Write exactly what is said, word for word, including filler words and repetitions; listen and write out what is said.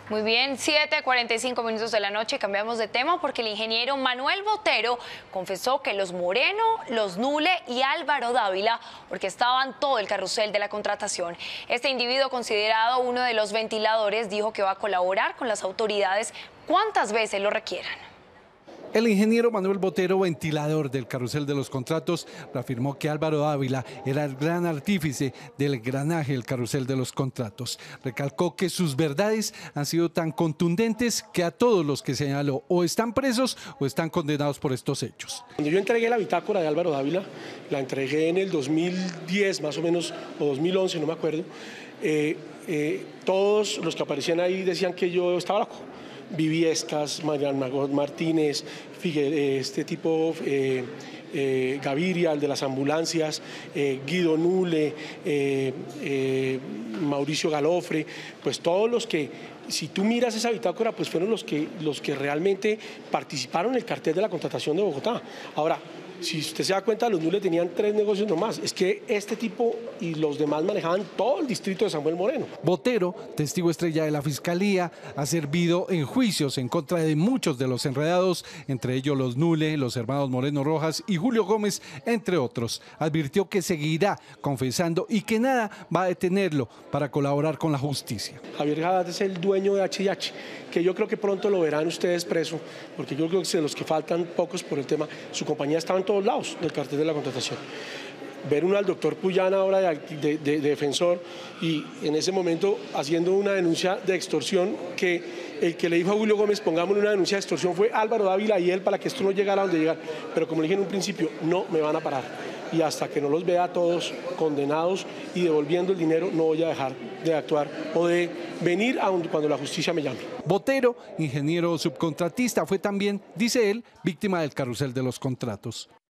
Muy bien, siete cuarenta y cinco minutos de la noche, cambiamos de tema porque el ingeniero Manuel Botero confesó que los Moreno, los Nule y Álvaro Dávila orquestaban todo el carrusel de la contratación. Este individuo, considerado uno de los ventiladores, dijo que va a colaborar con las autoridades cuantas veces lo requieran. El ingeniero Manuel Botero, ventilador del carrusel de los contratos, reafirmó que Álvaro Dávila era el gran artífice del engranaje del carrusel de los contratos. Recalcó que sus verdades han sido tan contundentes que a todos los que señaló o están presos o están condenados por estos hechos. Cuando yo entregué la bitácora de Álvaro Dávila, la entregué en el dos mil diez más o menos, o dos mil once, no me acuerdo, eh, eh, todos los que aparecían ahí decían que yo estaba loco. Viviescas, Mariano Martínez, este tipo, eh, eh, Gaviria, el de las ambulancias, eh, Guido Nule, eh, eh, Mauricio Galofre, pues todos los que, si tú miras esa bitácora, pues fueron los que, los que realmente participaron en el cartel de la contratación de Bogotá. Ahora, si usted se da cuenta, los Nule tenían tres negocios nomás. Es que este tipo y los demás manejaban todo el distrito de Samuel Moreno. Botero, testigo estrella de la Fiscalía, ha servido en juicios en contra de muchos de los enredados, entre ellos los Nule, los hermanos Moreno Rojas y Julio Gómez, entre otros. Advirtió que seguirá confesando y que nada va a detenerlo para colaborar con la justicia. Javier Haddad es el dueño de H y H, que yo creo que pronto lo verán ustedes preso, porque yo creo que de los que faltan pocos por el tema, su compañía estaba en todos lados del cartel de la contratación. Ver uno al doctor Puyán ahora de, de, de, de defensor y en ese momento haciendo una denuncia de extorsión, que el que le dijo a Julio Gómez pongámosle una denuncia de extorsión fue Álvaro Dávila y él, para que esto no llegara a donde llegar. Pero como le dije en un principio, no me van a parar. Y hasta que no los vea a todos condenados y devolviendo el dinero, no voy a dejar de actuar o de venir a donde, cuando la justicia me llame. Botero, ingeniero subcontratista, fue también, dice él, víctima del carrusel de los contratos.